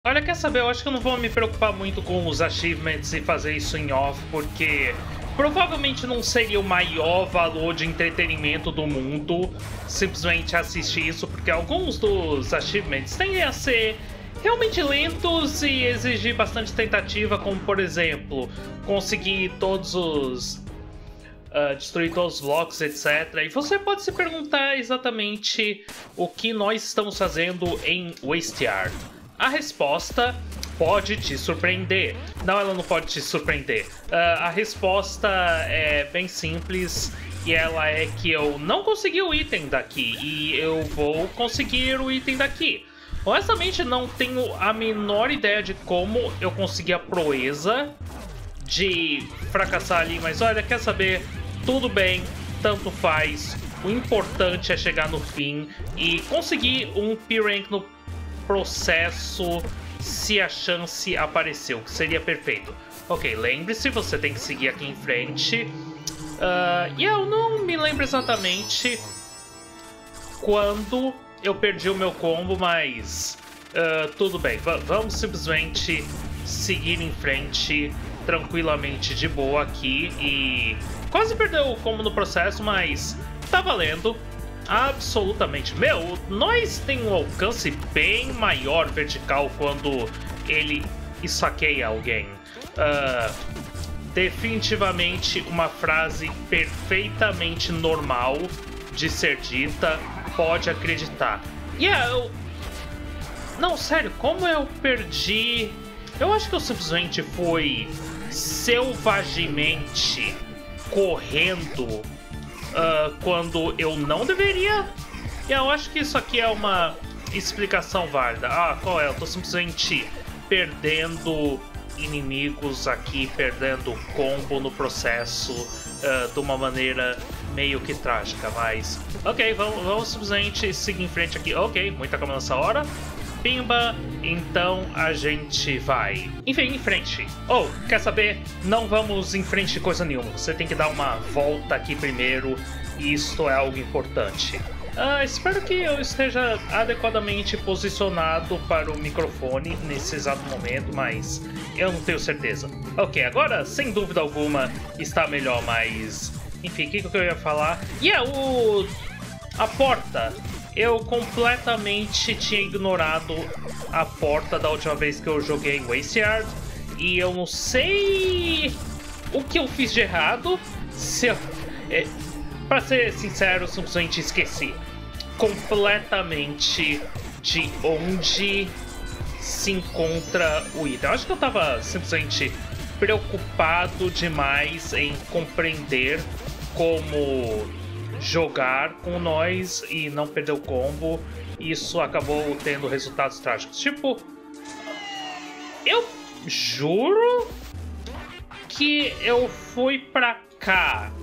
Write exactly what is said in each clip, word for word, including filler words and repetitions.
Olha, quer saber? Eu acho que eu não vou me preocupar muito com os achievements e fazer isso em off, porque provavelmente não seria o maior valor de entretenimento do mundo simplesmente assistir isso, porque alguns dos achievements tendem a ser realmente lentos e exigir bastante tentativa, como por exemplo, conseguir todos os... Uh, destruir todos os blocos, etcétera. E você pode se perguntar exatamente o que nós estamos fazendo em Wasteyard. A resposta pode te surpreender. Não, ela não pode te surpreender. Uh, a resposta é bem simples e ela é que eu não consegui o item daqui e eu vou conseguir o item daqui. Honestamente, não tenho a menor ideia de como eu consegui a proeza de fracassar ali, mas olha, quer saber? Tudo bem, tanto faz. O importante é chegar no fim e conseguir um P-Rank no processo se a chance apareceu, que seria perfeito. Ok, lembre-se, você tem que seguir aqui em frente. Uh, e eu não me lembro exatamente quando eu perdi o meu combo, mas uh, tudo bem. V vamos simplesmente seguir em frente tranquilamente, de boa aqui. E quase perdeu o combo no processo, mas tá valendo. Absolutamente. Meu, nós tem um alcance bem maior vertical quando ele esfaqueia alguém. Uh, definitivamente uma frase perfeitamente normal de ser dita. Pode acreditar. E yeah, eu... Não, sério, como eu perdi... Eu acho que eu simplesmente fui selvagemente correndo uh, quando eu não deveria. E eu acho que isso aqui é uma explicação válida. Ah, qual é? Eu tô simplesmente perdendo inimigos aqui, perdendo combo no processo uh, de uma maneira meio que trágica, mas... Ok, vamos, vamos simplesmente seguir em frente aqui. Ok, muita calma nessa hora. Pimba, então a gente vai. Enfim, em frente. Oh, quer saber? Não vamos em frente de coisa nenhuma. Você tem que dar uma volta aqui primeiro. E isto é algo importante. Ah, espero que eu esteja adequadamente posicionado para o microfone nesse exato momento, mas eu não tenho certeza. Ok, agora, sem dúvida alguma, está melhor, mas... Enfim, o que, que eu ia falar? E yeah, é o... a porta. Eu completamente tinha ignorado a porta da última vez que eu joguei em Wasteyard. E eu não sei o que eu fiz de errado. Se eu, é, pra ser sincero, eu simplesmente esqueci completamente de onde se encontra o item. Eu acho que eu tava simplesmente preocupado demais em compreender como jogar com nós e não perder o combo. Isso acabou tendo resultados trágicos. Tipo, eu juro que eu fui pra cá,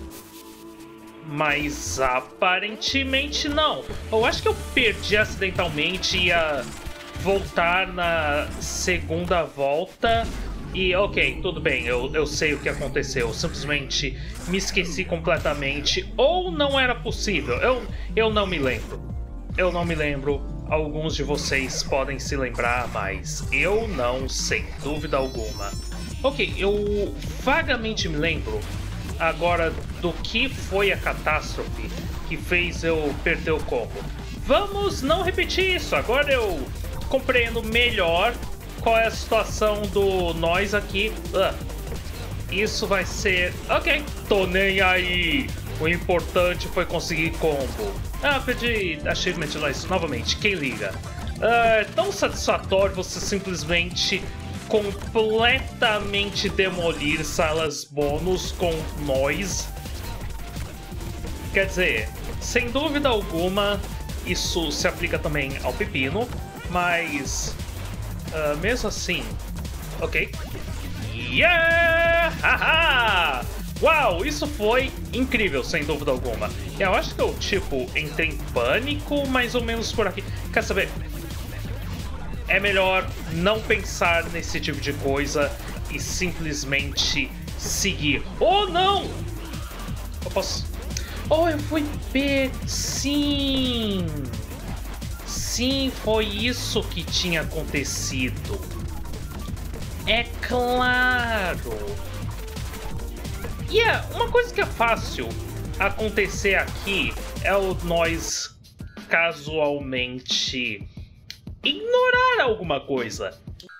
mas aparentemente não. Eu acho que eu perdi acidentalmente e ia voltar na segunda volta. E ok, tudo bem, eu, eu sei o que aconteceu, eu simplesmente me esqueci completamente, ou não era possível, eu, eu não me lembro. Eu não me lembro, alguns de vocês podem se lembrar, mas eu não, sem dúvida alguma. Ok, eu vagamente me lembro agora do que foi a catástrofe que fez eu perder o combo. Vamos não repetir isso, agora eu compreendo melhor qual é a situação do nós aqui. Uh, isso vai ser... Ok, tô nem aí. O importante foi conseguir combo. Ah, pedi achievement nós novamente. Quem liga? Uh, é tão satisfatório você simplesmente completamente demolir salas bônus com nós. Quer dizer, sem dúvida alguma, isso se aplica também ao pepino, mas... Uh, mesmo assim, ok. Yeah! Haha! Uau, isso foi incrível, sem dúvida alguma. Eu acho que eu, tipo, entrei em pânico, mais ou menos por aqui. Quer saber? É melhor não pensar nesse tipo de coisa e simplesmente seguir. Oh, não! Eu posso... Oh, eu fui P... Sim! sim, foi isso que tinha acontecido. É claro. E yeah, uma coisa que é fácil acontecer aqui é o nós casualmente ignorar alguma coisa.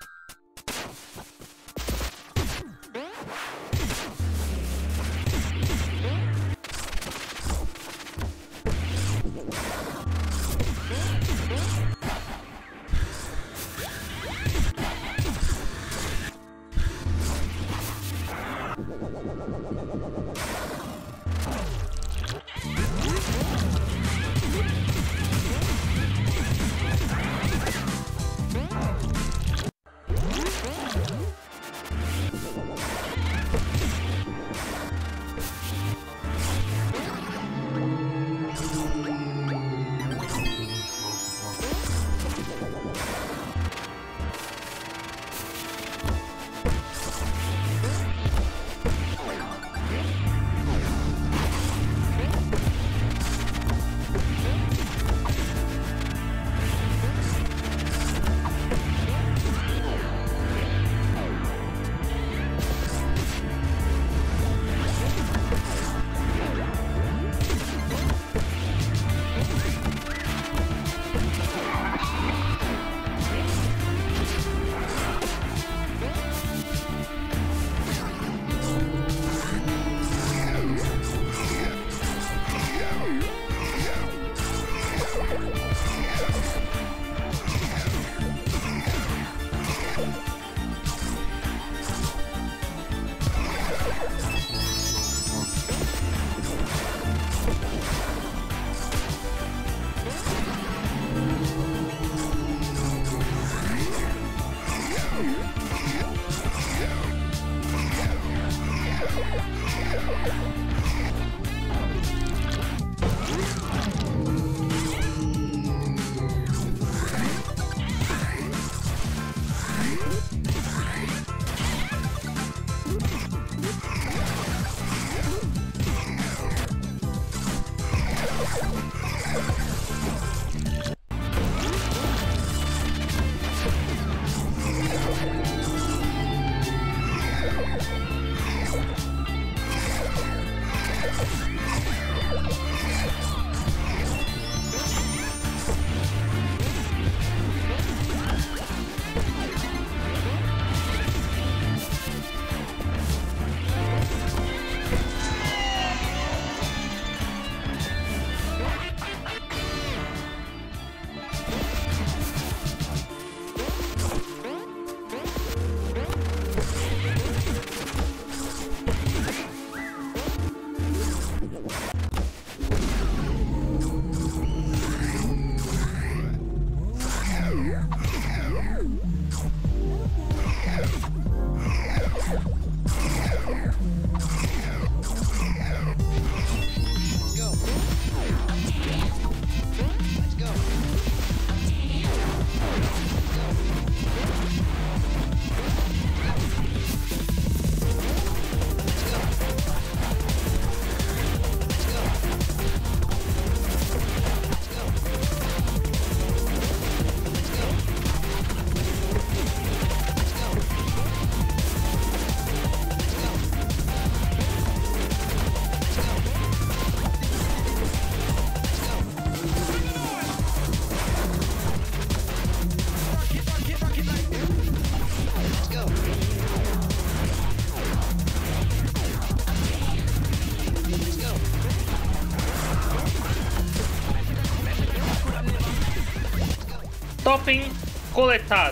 Totem coletado.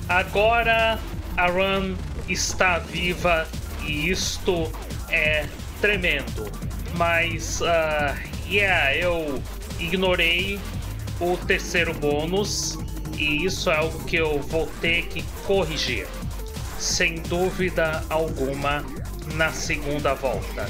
Agora a Run está viva e isto é tremendo. Mas, uh, yeah, eu ignorei o terceiro bônus e isso é algo que eu vou ter que corrigir, sem dúvida alguma, na segunda volta.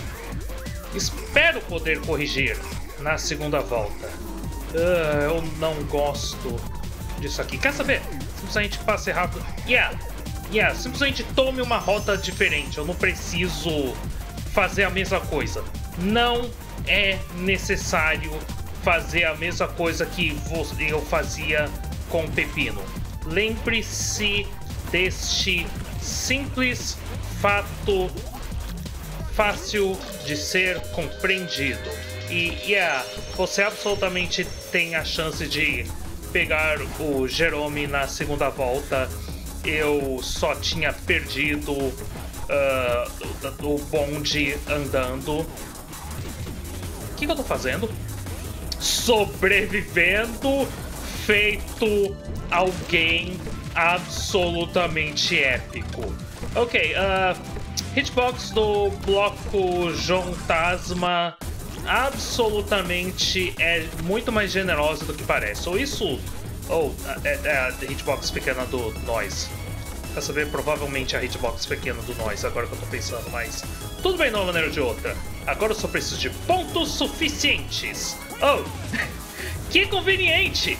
Espero poder corrigir na segunda volta. Uh, eu não gosto disso aqui. Quer saber? Simplesmente passe rápido. Yeah, yeah, simplesmente tome uma rota diferente. Eu não preciso fazer a mesma coisa. Não é necessário fazer a mesma coisa que eu fazia com pepino. Lembre-se deste simples fato fácil de ser compreendido. E, yeah, você absolutamente tem a chance de pegar o Jerome na segunda volta. Eu só tinha perdido uh, o bonde andando. O que, que eu tô fazendo? Sobrevivendo, feito alguém absolutamente épico. Ok, uh, hitbox do bloco Jontasma absolutamente é muito mais generosa do que parece. Ou isso, ou é, é a hitbox pequena do Noise. Quer saber? Provavelmente a hitbox pequena do Noise, agora que eu tô pensando, mas tudo bem de uma maneira ou de outra. Agora eu só preciso de pontos suficientes. Oh, que conveniente!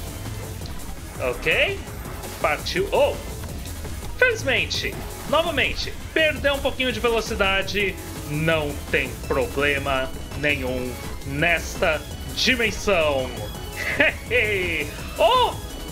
Ok, partiu. Oh, felizmente, novamente, perdeu um pouquinho de velocidade. Não tem problema nenhum nesta dimensão. Oh!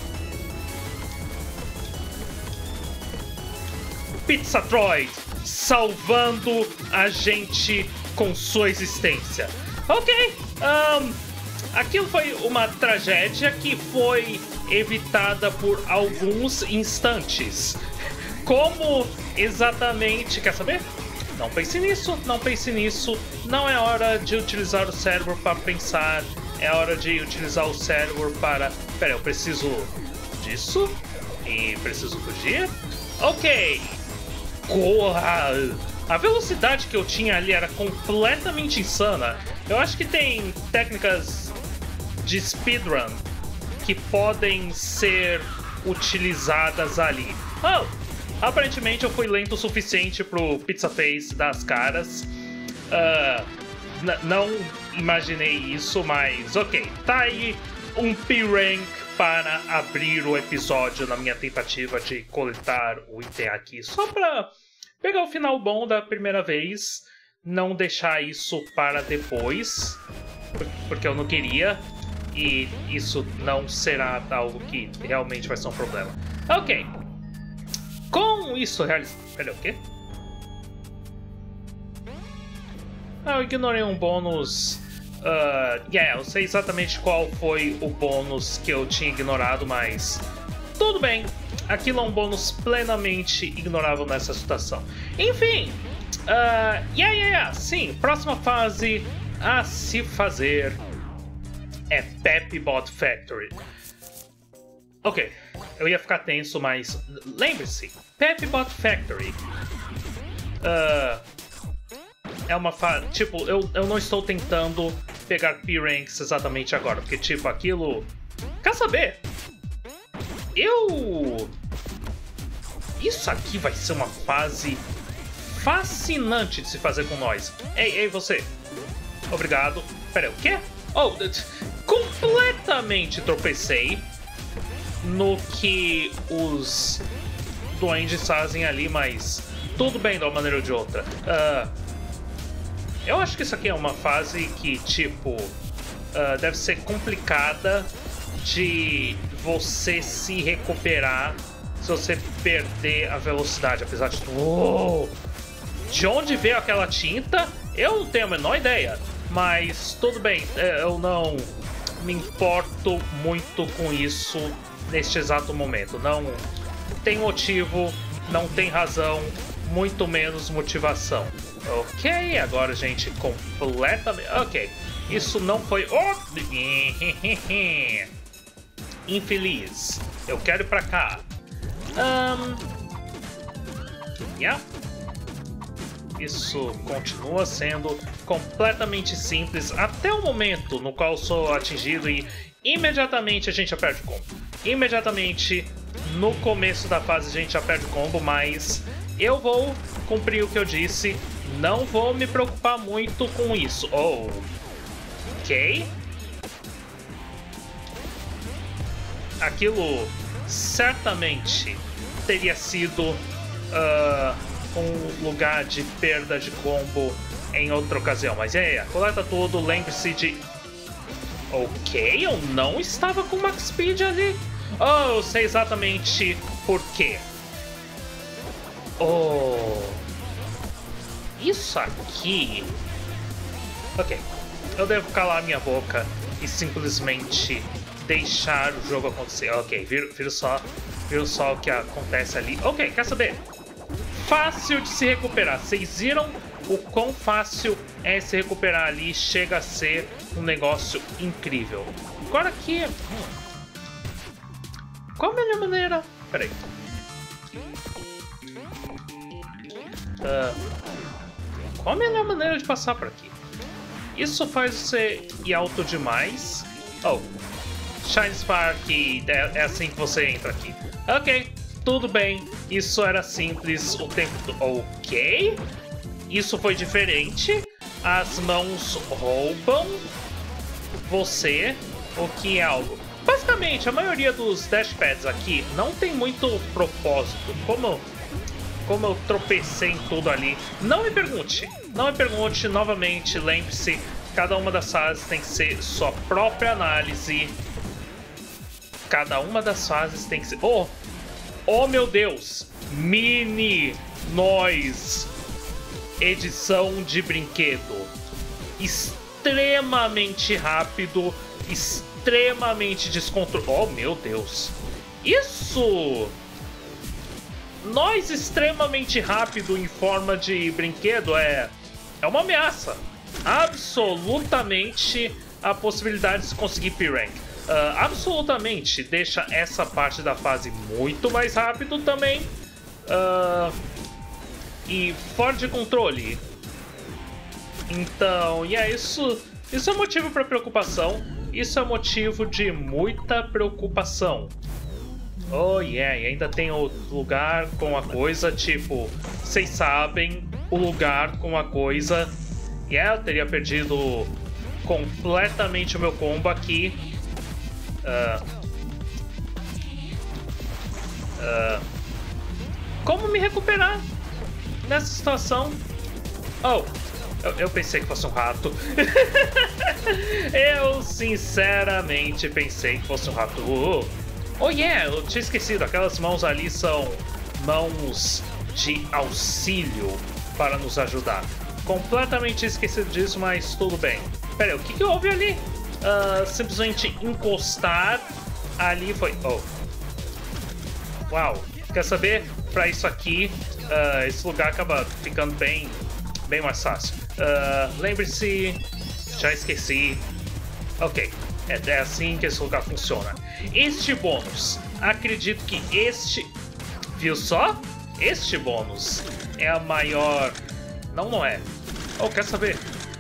Pizzatroid salvando a gente com sua existência. Ok, um, aquilo foi uma tragédia que foi evitada por alguns instantes. Como exatamente? Quer saber? Não pense nisso, não pense nisso. Não é hora de utilizar o cérebro para pensar. É hora de utilizar o cérebro para... Pera, eu preciso disso? E preciso fugir? Ok. Corra! A velocidade que eu tinha ali era completamente insana. Eu acho que tem técnicas de speedrun que podem ser utilizadas ali. Oh! Aparentemente eu fui lento o suficiente pro Pizza Face das caras. Uh, não imaginei isso, mas ok. Tá aí um P-Rank para abrir o episódio na minha tentativa de coletar o item aqui. Só pra pegar o final bom da primeira vez. Não deixar isso para depois. Porque eu não queria. E isso não será algo que realmente vai ser um problema. Ok. Com isso realizado... Pera, o quê? Ah, eu ignorei um bônus... Uh, yeah, eu sei exatamente qual foi o bônus que eu tinha ignorado, mas... Tudo bem. Aquilo é um bônus plenamente ignorável nessa situação. Enfim... Uh, yeah, yeah, yeah. Sim, próxima fase a se fazer é Pepibot Factory. Ok, eu ia ficar tenso, mas lembre-se, Pepibot Factory uh, é uma fase... Tipo, eu, eu não estou tentando pegar P-Ranks exatamente agora, porque, tipo, aquilo... Quer saber? Eu... Isso aqui vai ser uma fase fascinante de se fazer com nós. Ei, ei, você. Obrigado. Pera, o quê? Oh, completamente tropecei no que os duendes fazem ali, mas tudo bem de uma maneira ou de outra. Uh, eu acho que isso aqui é uma fase que, tipo, uh, deve ser complicada de você se recuperar se você perder a velocidade, apesar de tudo. Oh, de onde veio aquela tinta? Eu não tenho a menor ideia, mas tudo bem, eu não me importo muito com isso neste exato momento. Não tem motivo, não tem razão, muito menos motivação. Ok, agora, gente, completamente... Ok, isso não foi... Oh! Infeliz. Eu quero ir pra cá. Um... Yeah. Isso continua sendo completamente simples até o momento no qual sou atingido e imediatamente a gente já perde o combo. Imediatamente no começo da fase a gente já perde o combo, mas eu vou cumprir o que eu disse. Não vou me preocupar muito com isso. Oh, ok. Aquilo certamente teria sido uh, um lugar de perda de combo em outra ocasião. Mas é, é coleta tudo, lembre-se de... Ok, eu não estava com Max Speed ali. Oh, eu sei exatamente por quê. Oh... Isso aqui... Ok. Eu devo calar minha boca e simplesmente deixar o jogo acontecer. Ok, viram, viram só, viram só o que acontece ali. Ok, quer saber? Fácil de se recuperar. Vocês viram o quão fácil é se recuperar ali? Chega a ser um negócio incrível. Agora aqui... Hum, qual a melhor maneira? Peraí. Uh, qual a melhor maneira de passar por aqui? Isso faz você ir alto demais. Oh, Shine Spark, é, é assim que você entra aqui. Ok, tudo bem. Isso era simples o tempo todo. Ok, isso foi diferente. As mãos roubam você, o que é algo... Basicamente, a maioria dos dashpads aqui não tem muito propósito. Como... Como eu tropecei em tudo ali. Não me pergunte. Não me pergunte novamente. Lembre-se, cada uma das fases tem que ser sua própria análise. Cada uma das fases tem que ser... Oh! Oh, meu Deus! Mini Noise. Edição de brinquedo. Extremamente rápido. Extremamente descontrolado. Oh, meu Deus. Isso... Nós extremamente rápido em forma de brinquedo é, é uma ameaça. Absolutamente a possibilidade de se conseguir P-Rank. Uh, absolutamente deixa essa parte da fase muito mais rápido também. Uh, e fora de controle. Então, e é isso. Isso é motivo para preocupação. Isso é motivo de muita preocupação. Oh yeah, e ainda tem o lugar com a coisa, tipo, vocês sabem, o lugar com a coisa. E yeah, eu teria perdido completamente o meu combo aqui. Uh, uh, como me recuperar nessa situação? Oh, eu, eu pensei que fosse um rato. Eu sinceramente pensei que fosse um rato. Uh, Oh yeah, eu tinha esquecido, aquelas mãos ali são mãos de auxílio para nos ajudar. Completamente esquecido disso, mas tudo bem. Pera aí, o que, que houve ali? Uh, simplesmente encostar ali foi... Oh. Uau, quer saber? Para isso aqui, uh, esse lugar acaba ficando bem, bem mais fácil. Uh, Lembre-se, já esqueci. Ok, é, é assim que esse lugar funciona. Este bônus, acredito que este... Viu só? Este bônus é a maior... Não, não é. Oh, quer saber?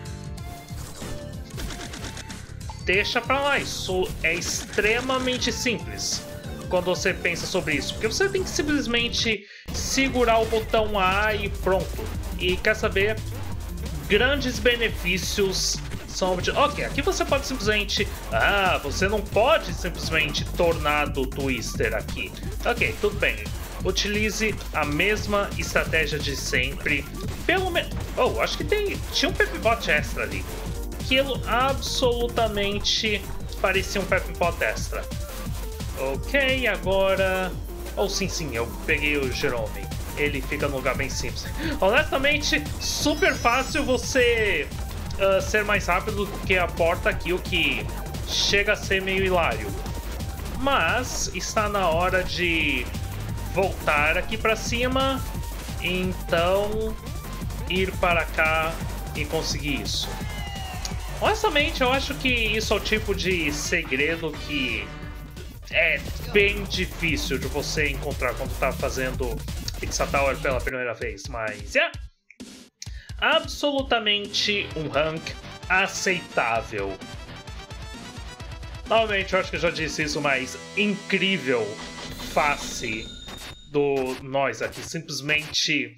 Deixa pra lá, isso é extremamente simples quando você pensa sobre isso. Porque você tem que simplesmente segurar o botão A e pronto. E quer saber? Grandes benefícios... São... Ok, aqui você pode simplesmente... Ah, você não pode simplesmente tornar do Twister aqui. Ok, tudo bem. Utilize a mesma estratégia de sempre. Pelo menos... Oh, acho que tem... tinha um Pepbot extra ali. Aquilo absolutamente parecia um Pepbot extra. Ok, agora... Oh, sim, sim, eu peguei o Jerome. Ele fica num lugar bem simples. Honestamente, super fácil você... Uh, ser mais rápido do que a porta aqui, o que chega a ser meio hilário. Mas está na hora de voltar aqui para cima, então ir para cá e conseguir isso. Honestamente, eu acho que isso é o tipo de segredo que é bem difícil de você encontrar quando está fazendo Pizza Tower pela primeira vez, mas yeah. Absolutamente um rank aceitável. Novamente, eu acho que eu já disse isso, mas incrível face do nós aqui. Simplesmente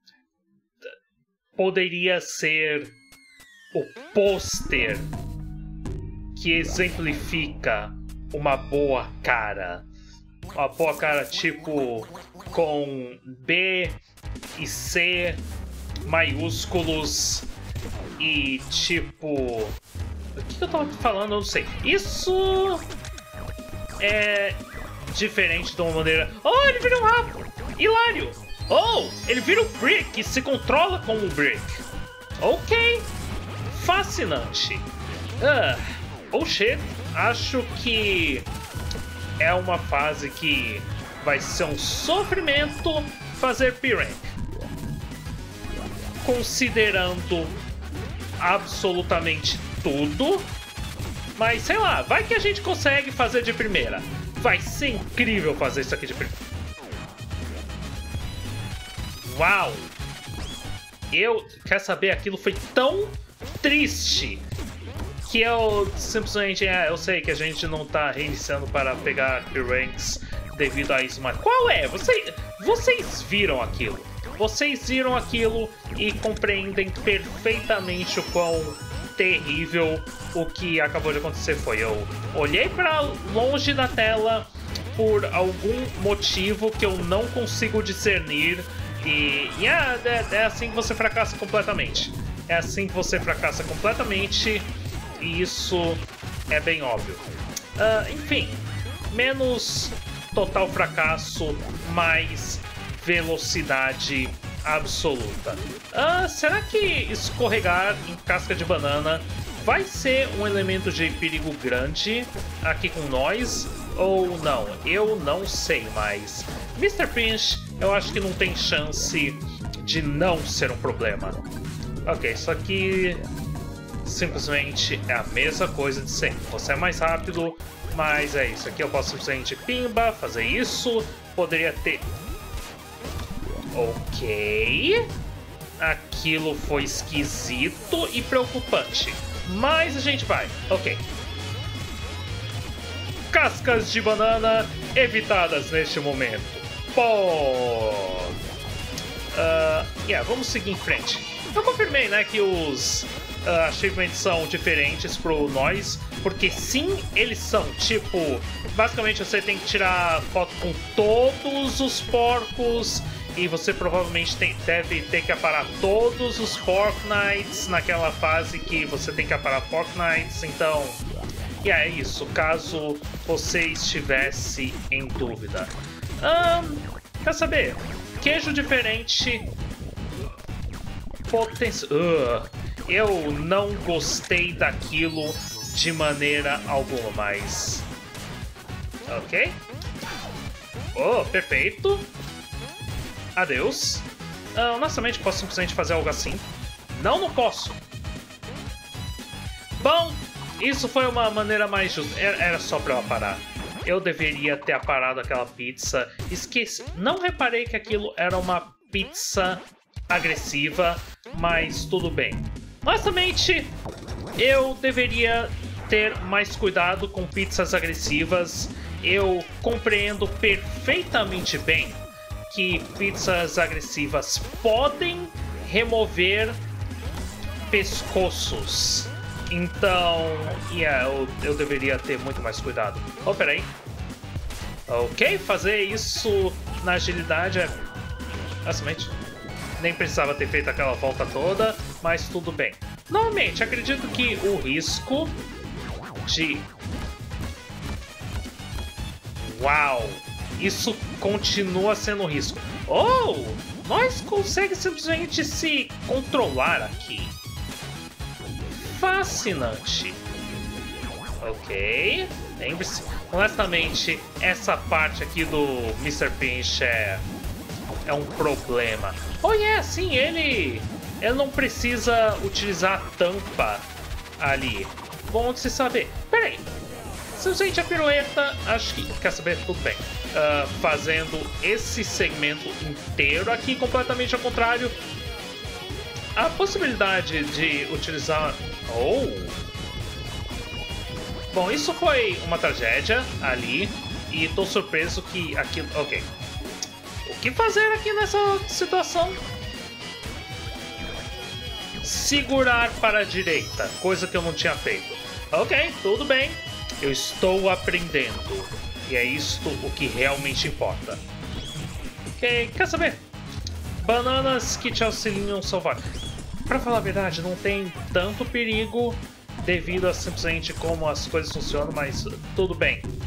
poderia ser o pôster que exemplifica uma boa cara. Uma boa cara tipo com B e C maiúsculos e tipo... O que eu tava falando? Eu não sei. Isso é diferente de uma maneira... Oh, ele vira um rato! Hilário! Oh, ele vira um Brick e se controla como um Brick. Ok. Fascinante. Ah, oh shit. Acho que é uma fase que vai ser um sofrimento fazer P-Rank. Considerando absolutamente tudo. Mas sei lá, vai que a gente consegue fazer de primeira. Vai ser incrível fazer isso aqui de primeira. Uau! Eu... Quer saber? Aquilo foi tão triste que eu simplesmente... É, eu sei que a gente não tá reiniciando para pegar P-Ranks devido a isso, mas qual é? Você, vocês viram aquilo. Vocês viram aquilo e compreendem perfeitamente o quão terrível o que acabou de acontecer foi. Eu olhei para longe da tela por algum motivo que eu não consigo discernir e, e é, é, é assim que você fracassa completamente. É assim que você fracassa completamente e isso é bem óbvio. Uh, enfim, menos total fracasso, mais velocidade absoluta. Ah, será que escorregar em casca de banana vai ser um elemento de perigo grande aqui com nós? Ou não? Eu não sei, mas mister Pinch, eu acho que não tem chance de não ser um problema. Ok, isso aqui simplesmente é a mesma coisa de sempre. Você é mais rápido, mas é isso. Aqui eu posso simplesmente pimba, fazer isso. Poderia ter... Ok. Aquilo foi esquisito e preocupante. Mas a gente vai. Ok. Cascas de banana evitadas neste momento. Pô. Uh, yeah, vamos seguir em frente. Eu confirmei, né, que os uh, achievements são diferentes pro nós. Porque sim, eles são. Tipo, basicamente você tem que tirar foto com todos os porcos. E você provavelmente tem, deve ter que aparar todos os Fortnites naquela fase que você tem que aparar Fortnites. Então, e yeah, é isso. Caso você estivesse em dúvida. Um, quer saber? Queijo diferente. Potencial. Uh, eu não gostei daquilo de maneira alguma, mas... Ok. Oh, perfeito. Adeus. Uh, honestamente, posso simplesmente fazer algo assim? Não, não posso. Bom, isso foi uma maneira mais justa. Era só pra eu aparar. Eu deveria ter aparado aquela pizza. Esqueci. Não reparei que aquilo era uma pizza agressiva, mas tudo bem. Honestamente, eu deveria ter mais cuidado com pizzas agressivas. Eu compreendo perfeitamente bem que pizzas agressivas podem remover pescoços. Então, yeah, eu, eu deveria ter muito mais cuidado. Oh, peraí. Ok, fazer isso na agilidade é... Basicamente, nem precisava ter feito aquela volta toda, mas tudo bem. Normalmente, acredito que o risco de... Uau! Isso continua sendo um risco. Oh! Nós conseguimos simplesmente se controlar aqui. Fascinante. Ok. Lembre-se. Honestamente, essa parte aqui do mister Pinch é... É um problema. Oh, yeah, sim, ele... Ele não precisa utilizar a tampa ali. Bom de se saber. Peraí. Simplesmente a pirueta, acho que... Quer saber? Tudo bem. Uh, fazendo esse segmento inteiro aqui completamente ao contrário. A possibilidade de utilizar... Oh! Bom, isso foi uma tragédia ali. E tô surpreso que aquilo... Ok. O que fazer aqui nessa situação? Segurar para a direita. Coisa que eu não tinha feito. Ok, tudo bem. Eu estou aprendendo. E é isto o que realmente importa. Ok, quer saber? Bananas que te auxiliam a salvar. Pra falar a verdade, não tem tanto perigo devido a simplesmente como as coisas funcionam, mas tudo bem.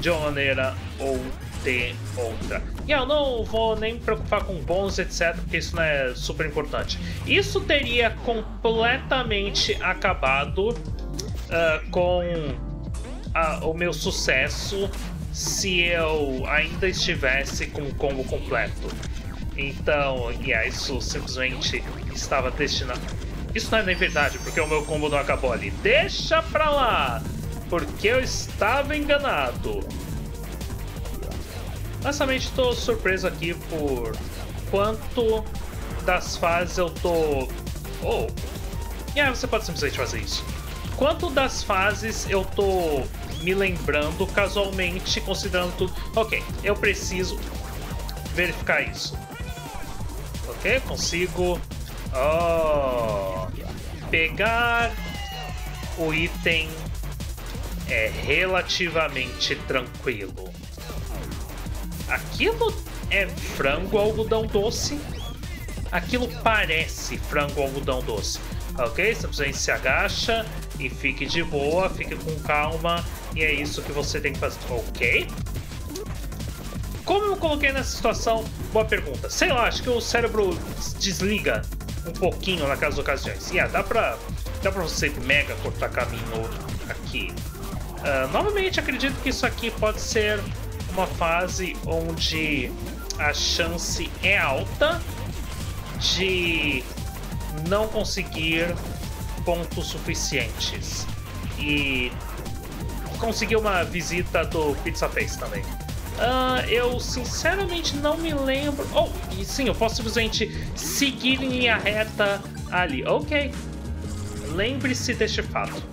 de uma maneira ou de outra. E eu não vou nem me preocupar com bônus, etcétera, porque isso não é super importante. Isso teria completamente acabado uh, com uh, o meu sucesso se eu ainda estivesse com o combo completo. Então, yeah, isso simplesmente estava destinado... Isso não é nem verdade, porque o meu combo não acabou ali. Deixa pra lá! Porque eu estava enganado. Honestamente, estou surpreso aqui por quanto das fases eu tô... Oh! E aí você pode simplesmente fazer isso. Quanto das fases eu tô me lembrando casualmente, considerando tudo... Ok, eu preciso verificar isso. Ok, consigo... Oh! Pegar o item é relativamente tranquilo. Aquilo é frango algodão doce? Aquilo parece frango algodão doce. Ok? Simplesmente se agacha e fique de boa, fique com calma. E é isso que você tem que fazer. Ok? Como eu coloquei nessa situação? Boa pergunta. Sei lá, acho que o cérebro desliga um pouquinho naquelas ocasiões. E yeah, dá pra, dá pra você mega cortar caminho aqui. Uh, novamente, acredito que isso aqui pode ser uma fase onde a chance é alta de não conseguir pontos suficientes. E conseguir uma visita do Pizza Face também. Uh, eu sinceramente não me lembro... Oh, e sim, eu posso simplesmente seguir em linha reta ali. Ok. Lembre-se deste fato.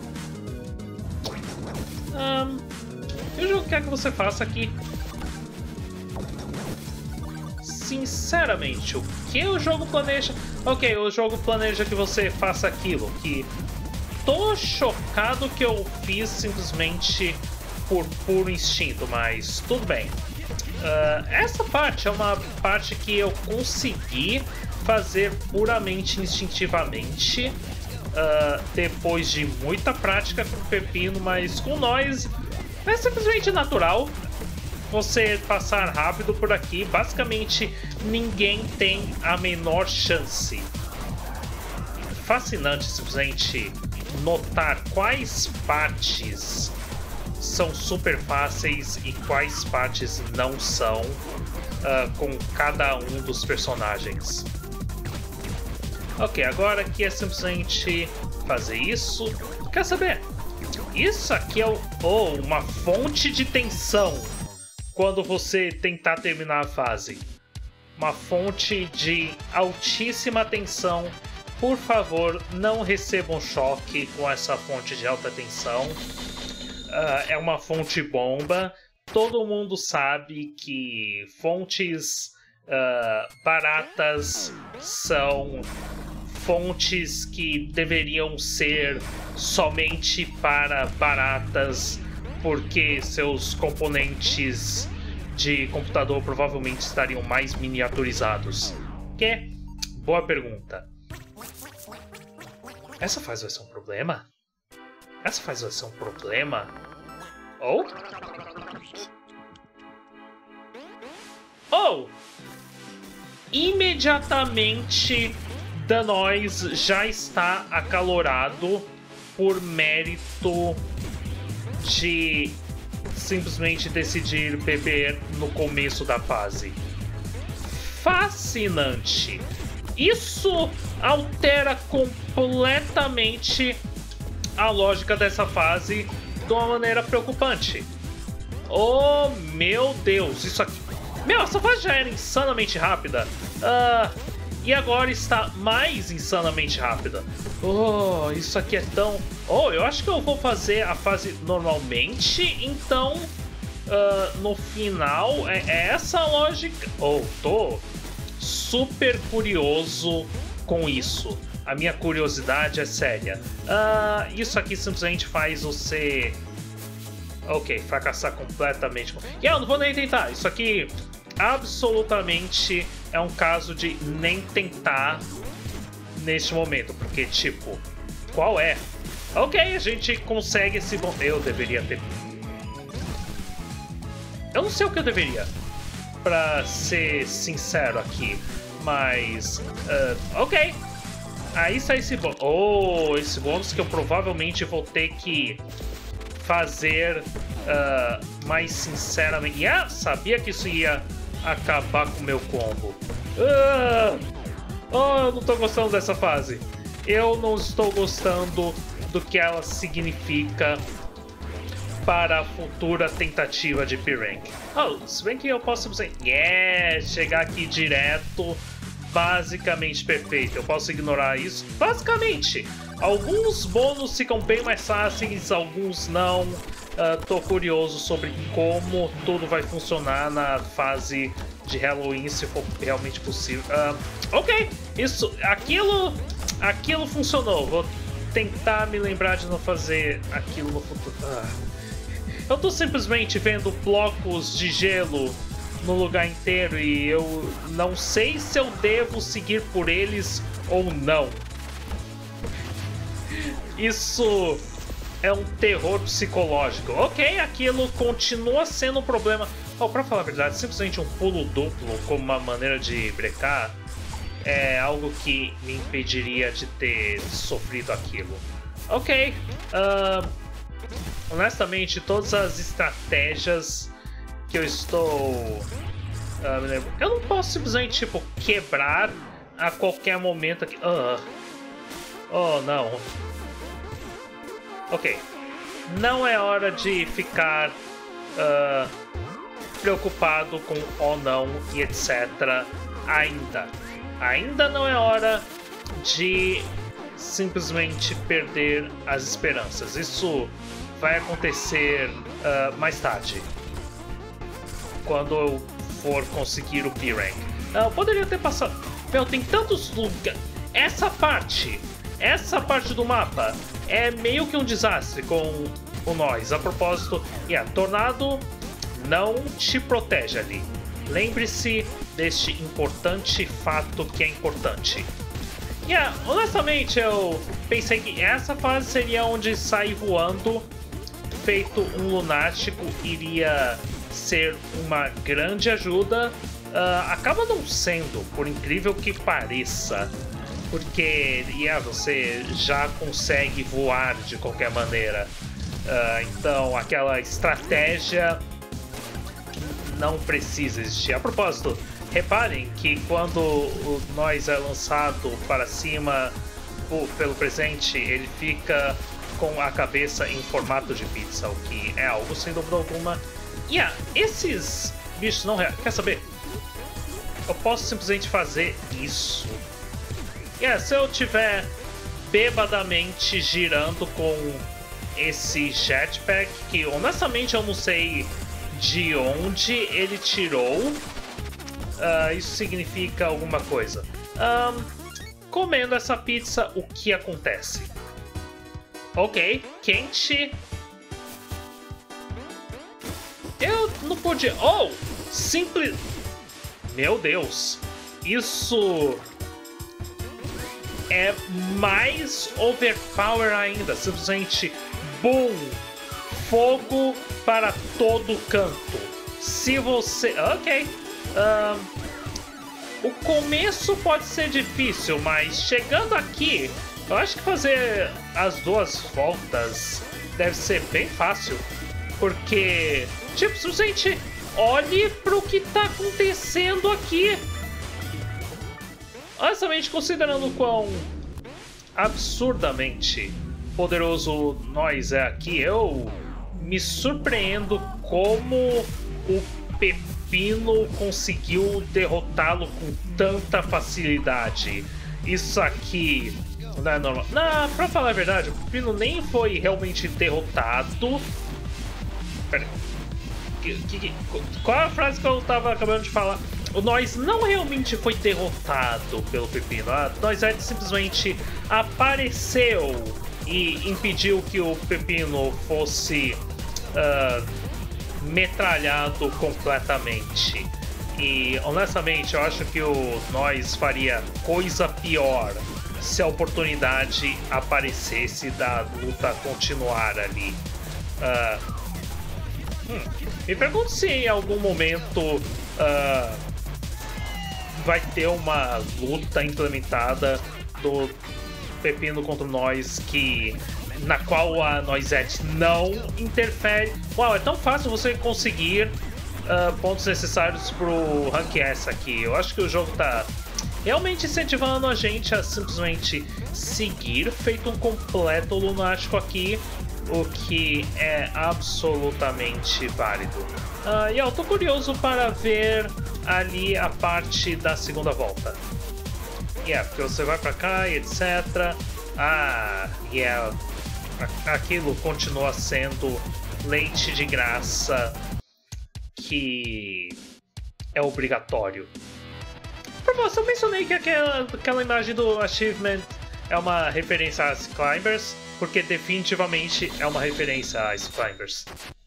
Um, e o jogo quer que você faça aqui? Sinceramente, o que o jogo planeja? Ok, o jogo planeja que você faça aquilo. Que tô chocado que eu fiz simplesmente por puro instinto, mas tudo bem. Uh, essa parte é uma parte que eu consegui fazer puramente instintivamente, uh, depois de muita prática com o pepino, mas com nós é simplesmente natural você passar rápido por aqui. Basicamente ninguém tem a menor chance. Fascinante simplesmente notar quais partes são super fáceis e quais partes não são, uh, com cada um dos personagens. Ok, agora aqui é simplesmente fazer isso. Quer saber? Isso aqui é o, oh, uma fonte de tensão quando você tentar terminar a fase. Uma fonte de altíssima tensão. Por favor, não recebam choque com essa fonte de alta tensão. Uh, é uma fonte bomba. Todo mundo sabe que fontes uh, baratas são fontes que deveriam ser somente para baratas, porque seus componentes de computador provavelmente estariam mais miniaturizados. Que? Boa pergunta. Essa fase vai ser um problema? Essa fase vai ser um problema? Ou? Ou? Imediatamente Danois já está acalorado por mérito de simplesmente decidir beber no começo da fase. Fascinante! Isso altera completamente a lógica dessa fase de uma maneira preocupante. Oh, meu Deus, isso aqui... Meu, essa fase já era insanamente rápida. Uh, e agora está mais insanamente rápida. Oh, isso aqui é tão... Oh, eu acho que eu vou fazer a fase normalmente, então... Uh, no final, é, é essa a lógica... Oh, tô super curioso com isso. A minha curiosidade é séria. Uh, isso aqui simplesmente faz você... Ok, fracassar completamente. E yeah, eu não vou nem tentar. Isso aqui absolutamente é um caso de nem tentar neste momento. Porque, tipo, qual é? Ok, a gente consegue esse... Bom, eu deveria ter... eu não sei o que eu deveria, pra ser sincero aqui, mas uh, ok. Aí sai esse bônus. Oh, esse bônus que eu provavelmente vou ter que fazer uh, mais sinceramente. Yeah, sabia que isso ia acabar com o meu combo. Uh, oh, eu não tô gostando dessa fase. Eu não estou gostando do que ela significa para a futura tentativa de P-Rank. Oh, se bem que eu posso dizer, yeah, chegar aqui direto, basicamente perfeito. Eu posso ignorar isso. Basicamente, alguns bônus ficam bem mais fáceis, alguns não. Uh, tô curioso sobre como tudo vai funcionar na fase de Halloween, se for realmente possível. Uh, ok, isso, aquilo, aquilo funcionou. Vou tentar me lembrar de não fazer aquilo no futuro. Uh. Eu tô simplesmente vendo blocos de gelo no lugar inteiro e eu não sei se eu devo seguir por eles ou não. Isso é um terror psicológico. Ok, aquilo continua sendo um problema. Oh, pra falar a verdade, simplesmente um pulo duplo como uma maneira de brecar é algo que me impediria de ter sofrido aquilo. Ok. Uh, honestamente, todas as estratégias que eu estou... Uh, me lembro. Eu não posso simplesmente, tipo, quebrar a qualquer momento aqui. Uh. Oh, não. Ok. Não é hora de ficar uh, preocupado com ou não e etcétera. Ainda. Ainda não é hora de simplesmente perder as esperanças. Isso vai acontecer uh, mais tarde, quando eu for conseguir o P-Rank. Uh, eu poderia ter passado... Meu, tem tantos lugares... Essa parte... Essa parte do mapa é meio que um desastre com o Noise. A propósito, yeah, Tornado não te protege ali. Lembre-se deste importante fato que é importante. Yeah, honestamente, eu pensei que essa fase seria onde sair voando feito um lunático iria ser uma grande ajuda. Uh, acaba não sendo, por incrível que pareça. Porque yeah, você já consegue voar de qualquer maneira. Uh, então aquela estratégia não precisa existir. A propósito, reparem que quando o Noise é lançado para cima pelo presente, ele fica com a cabeça em formato de pizza, o que é algo sem dúvida alguma. E yeah, esses bichos não reagem. Quer saber? Eu posso simplesmente fazer isso. Yeah, se eu tiver bebadamente girando com esse jetpack, que honestamente eu não sei de onde ele tirou, uh, isso significa alguma coisa. Um, comendo essa pizza, o que acontece? Ok, quente. Eu não podia... Oh! Simples... Meu Deus! Isso... é mais overpower ainda. Simplesmente, boom! Fogo para todo canto. Se você... Ok. Um, o começo pode ser difícil, mas chegando aqui, eu acho que fazer as duas voltas deve ser bem fácil. Porque, tipo, simplesmente olhe para o que está acontecendo aqui. Honestamente, considerando o quão absurdamente poderoso o Noise é aqui, eu me surpreendo como o Pepino conseguiu derrotá-lo com tanta facilidade. Isso aqui não é normal. Não, pra falar a verdade, o Pepino nem foi realmente derrotado. Pera que, que, qual é a frase que eu tava acabando de falar? O Noise não realmente foi derrotado pelo Pepino. A Noisette simplesmente apareceu e impediu que o Pepino fosse uh, metralhado completamente. E honestamente eu acho que o Noise faria coisa pior se a oportunidade aparecesse da luta continuar ali. Uh, Hum, me pergunto se em algum momento uh, vai ter uma luta implementada do Pepino contra o Noise que, na qual a Noisette não interfere. Uau, é tão fácil você conseguir uh, pontos necessários pro Rank S aqui. Eu acho que o jogo tá realmente incentivando a gente a simplesmente seguir feito um completo lunático aqui, o que é absolutamente válido. Uh, e eu tô curioso para ver ali a parte da segunda volta. Yeah, porque você vai pra cá e etcétera. Ah, yeah. Aquilo continua sendo leite de graça que é obrigatório. Eu mencionei que aquela, aquela imagem do achievement é uma referência às Climbers, porque definitivamente é uma referência às Climbers.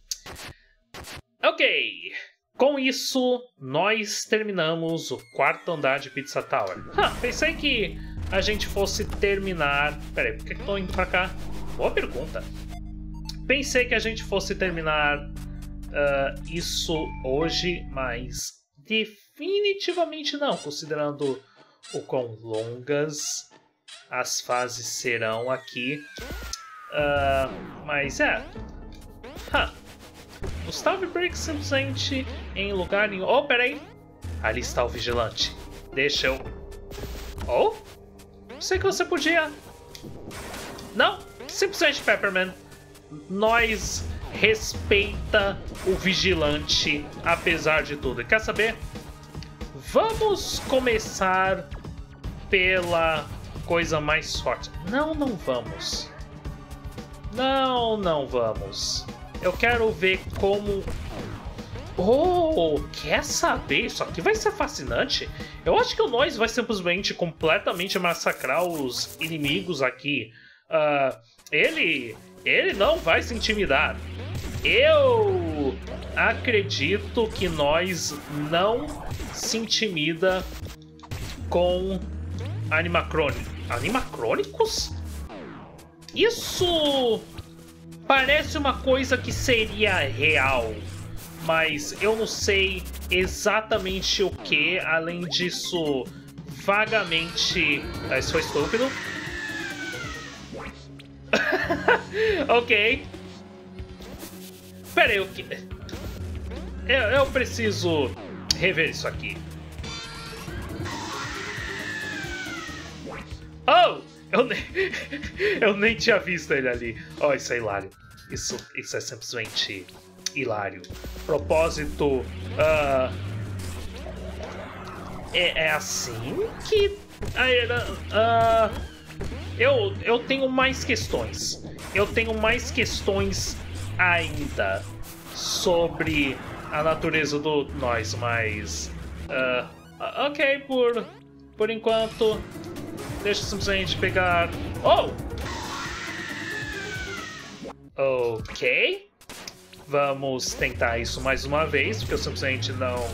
Ok, com isso nós terminamos o quarto andar de Pizza Tower. Huh, pensei que a gente fosse terminar... Peraí, por que eu tô indo pra cá? Boa pergunta. Pensei que a gente fosse terminar uh, isso hoje, mas definitivamente não, considerando o quão longas as fases serão aqui. Uh, mas é... Huh. Gustavo Break simplesmente em lugar nenhum... Oh, peraí! Ali está o vigilante. Deixa eu... Oh? Sei que você podia... Não! Simplesmente, Pepperman. Nós respeita o vigilante, apesar de tudo. Quer saber? Vamos começar pela coisa mais forte. Não, não vamos. Não, não vamos. Eu quero ver como... Oh, quer saber? Isso aqui vai ser fascinante. Eu acho que o Noise vai simplesmente completamente massacrar os inimigos aqui. Uh, ele... Ele não vai se intimidar. Eu acredito que nós não se intimida com animacrônicos. Animacrônicos? Isso parece uma coisa que seria real, mas eu não sei exatamente o que. Além disso, vagamente... Ah, isso foi estúpido. Ok. Pera aí, o que... Eu, eu preciso rever isso aqui. Oh! Eu nem, eu nem tinha visto ele ali. Oh, isso é hilário. Isso, isso é simplesmente hilário. Propósito... Uh, é, é assim que... Uh, eu, eu tenho mais questões. Eu tenho mais questões ainda sobre a natureza do nós, mas... Uh, ok, por, por enquanto... Deixa eu simplesmente pegar... Oh! Ok. Vamos tentar isso mais uma vez, porque eu simplesmente não...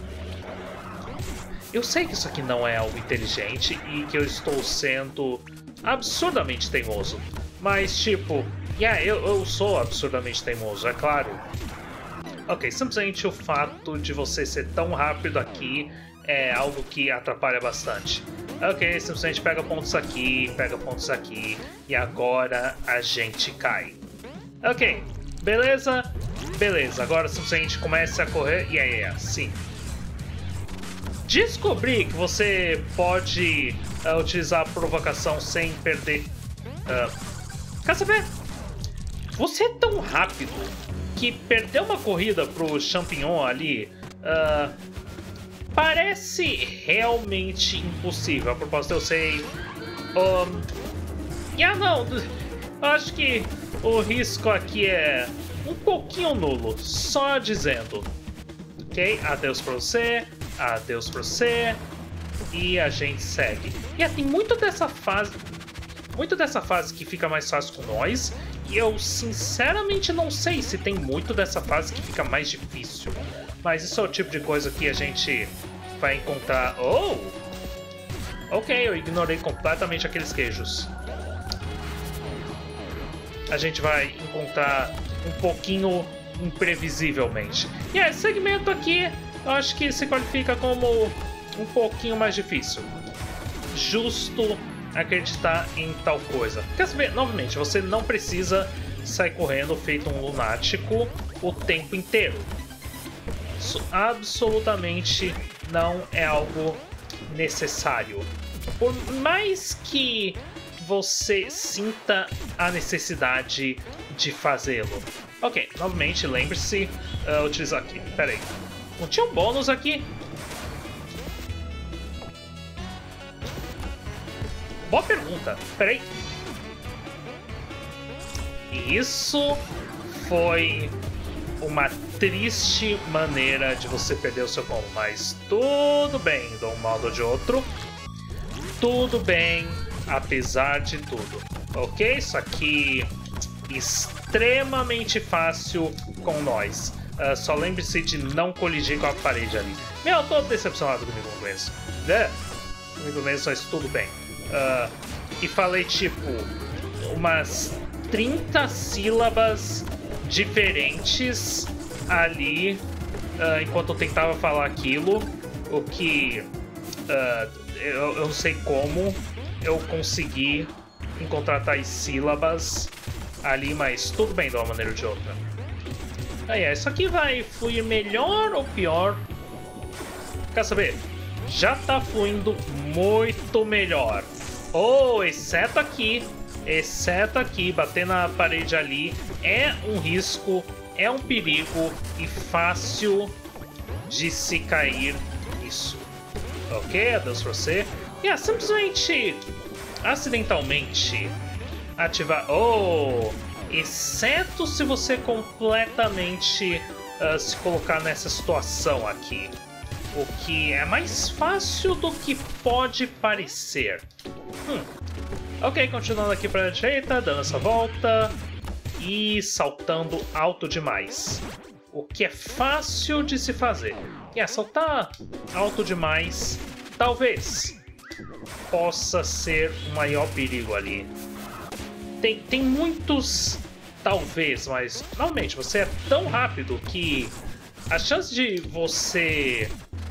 Eu sei que isso aqui não é algo inteligente e que eu estou sendo absurdamente teimoso. Mas, tipo... Yeah, eu, eu sou absurdamente teimoso, é claro. Ok, simplesmente o fato de você ser tão rápido aqui é algo que atrapalha bastante. Ok, simplesmente pega pontos aqui, pega pontos aqui, e agora a gente cai. Ok, beleza? Beleza, agora simplesmente comece a correr. Yeah, yeah, yeah, sim. Descobri que você pode uh, utilizar a provocação sem perder... Uh, quer saber? Você é tão rápido que perder uma corrida pro Champignon ali... Uh, Parece realmente impossível. A propósito, eu sei... Um... Yeah, não. Acho que o risco aqui é um pouquinho nulo. Só dizendo. Ok? Adeus pra você. Adeus pra você. E a gente segue. E yeah, tem muito dessa fase... Muito dessa fase que fica mais fácil com nós. E eu, sinceramente, não sei se tem muito dessa fase que fica mais difícil. Mas isso é o tipo de coisa que a gente vai encontrar... Oh! Ok, eu ignorei completamente aqueles queijos. A gente vai encontrar um pouquinho imprevisivelmente. E esse segmento aqui, eu acho que se qualifica como um pouquinho mais difícil. Justo acreditar em tal coisa. Quer saber? Novamente, você não precisa sair correndo feito um lunático o tempo inteiro. Isso absolutamente não é algo necessário. Por mais que você sinta a necessidade de fazê-lo. Ok, novamente, lembre-se, uh, utilizar aqui. Pera aí. Não tinha um bônus aqui? Boa pergunta. Pera aí. Isso foi uma triste maneira de você perder o seu combo, mas tudo bem, de um modo ou de outro. Tudo bem, apesar de tudo. Ok? Isso aqui extremamente fácil com nós. Uh, só lembre-se de não colidir com a parede ali. Meu, eu tô decepcionado comigo mesmo. É, comigo mesmo, mas tudo bem. Uh, e falei tipo umas trinta sílabas diferentes ali uh, enquanto eu tentava falar aquilo, o que uh, eu, eu não sei como eu consegui encontrar tais sílabas ali, mas tudo bem de uma maneira ou de outra. Aí, é, isso aqui vai fluir melhor ou pior? Quer saber? Já tá fluindo muito melhor. Oh, exceto aqui, exceto aqui, bater na parede ali é um risco, é um perigo e fácil de se cair isso. Ok, adeus pra você. E é simplesmente, acidentalmente, ativar... Oh, exceto se você completamente uh, se colocar nessa situação aqui. O que é mais fácil do que pode parecer. Hum. Ok, continuando aqui para a direita, dando essa volta e saltando alto demais. O que é fácil de se fazer. E é, saltar alto demais talvez possa ser o maior perigo ali. Tem, tem muitos talvez, mas normalmente você é tão rápido que a chance de você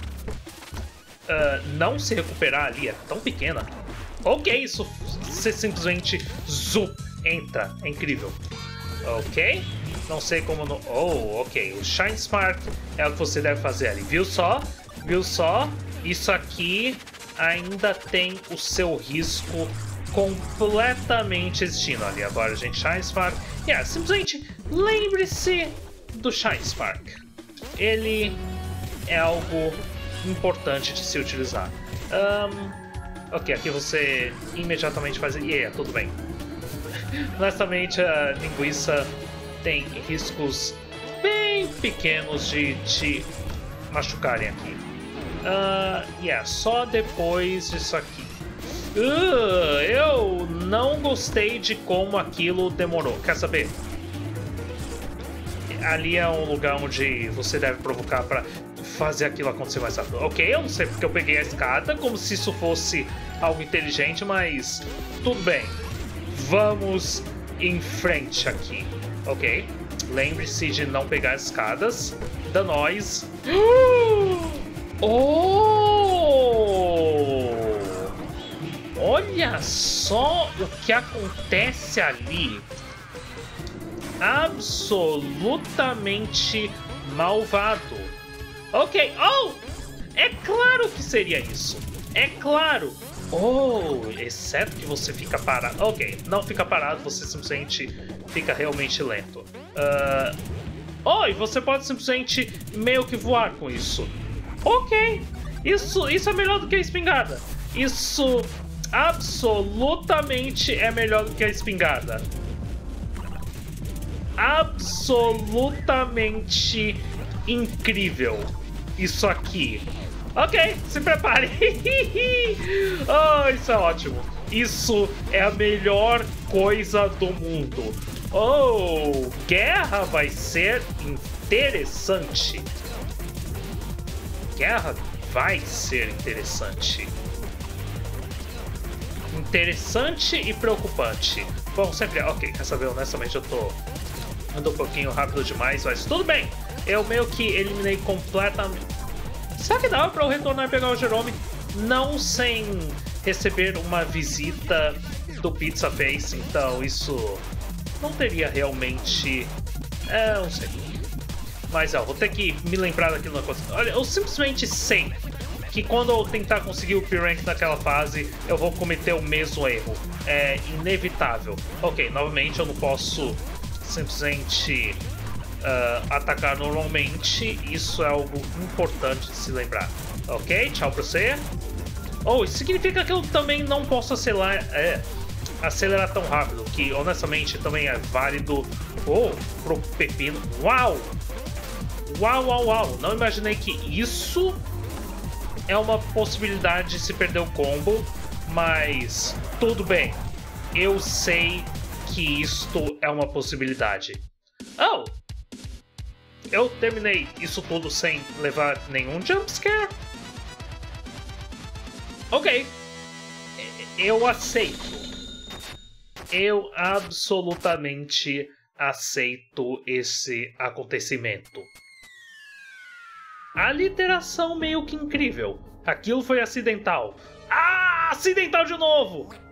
uh, não se recuperar ali é tão pequena. Ok, isso você simplesmente zoom, entra, é incrível. Ok, não sei como no... Oh, ok, o Shine Spark é o que você deve fazer ali, viu só? Viu só? Isso aqui ainda tem o seu risco completamente existindo ali. Agora, gente, Shine Spark. Yeah, simplesmente lembre-se do Shine Spark. Ele é algo importante de se utilizar. Um, ok, aqui você imediatamente faz... Yeah, tudo bem. Honestamente, a linguiça tem riscos bem pequenos de te machucarem aqui. Uh, yeah, só depois disso aqui. Uh, eu não gostei de como aquilo demorou. Quer saber? Ali é um lugar onde você deve provocar para fazer aquilo acontecer mais rápido. Ok, eu não sei porque eu peguei a escada como se isso fosse algo inteligente, mas tudo bem. Vamos em frente aqui. Ok, lembre-se de não pegar escadas. Da nós. Oh! Olha só o que acontece ali. Absolutamente malvado. Ok. Oh! É claro que seria isso. É claro. Oh, exceto que você fica parado. Ok, não fica parado, você simplesmente fica realmente lento. Uh... Oh, e você pode simplesmente meio que voar com isso. Ok, isso, isso é melhor do que a espingarda. Isso absolutamente é melhor do que a espingarda. Absolutamente incrível isso aqui. Ok, se prepare. Oh, isso é ótimo. Isso é a melhor coisa do mundo. Oh, guerra vai ser interessante. Guerra vai ser interessante. Interessante e preocupante. Bom, sempre... Ok, quer saber? Honestamente, eu tô Ando um pouquinho rápido demais, mas tudo bem. Eu meio que eliminei completamente... Será que dava pra eu retornar e pegar o Jerome? Não sem receber uma visita do Pizza Face, então isso não teria realmente... É, não sei. Mas ó, vou ter que me lembrar daquilo na coisa. Olha, eu simplesmente sei que quando eu tentar conseguir o P-Rank naquela fase, eu vou cometer o mesmo erro. É inevitável. Ok, novamente eu não posso simplesmente uh, atacar normalmente. Isso é algo importante de se lembrar. Ok, tchau pra você. Oh, isso significa que eu também não posso acelerar, é, acelerar tão rápido, que honestamente também é válido. Oh, pro pepino. Uau! Uau, uau, uau! Não imaginei que isso é uma possibilidade de se perder o combo, mas tudo bem. Eu sei que isto é uma possibilidade. Oh! Eu terminei isso tudo sem levar nenhum jumpscare? Ok. Eu aceito. Eu absolutamente aceito esse acontecimento. A literação meio que incrível. Aquilo foi acidental. Ah, acidental de novo!